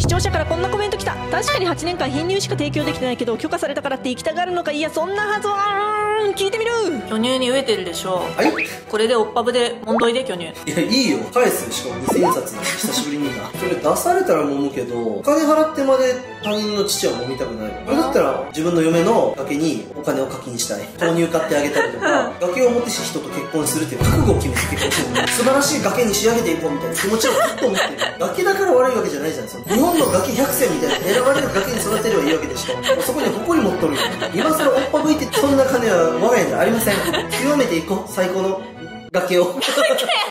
視聴者からこんなコメント来た。確かに8年間貧乳しか提供できてないけど許可されたからって行きたがるのか。いやそんなはずは聞いてみる。 巨乳に飢えてるでしょ。 はい。 これでおっぱぶで問答で巨乳。 いや、いいよ。返すよ。しかも2000円札久しぶりにな。それ出されたら揉むけど、お金払ってまで他人の父は揉みたくない。これだったら自分の嫁の崖にお金を課金したい。豆乳買ってあげたりとか、崖を持ってし人と結婚するっていう覚悟を決めて結婚する。素晴らしい崖に仕上げていこうみたいな気持ちをずっと持ってる。崖だから悪いわけじゃないじゃん。その日本の崖100選みたいな選ばれる崖に育てればいいわけでしょ。そこに誇り持っとるよ。今更おっぱぶいてそんな金は我が家にありません。極めていこう。最高の崖を。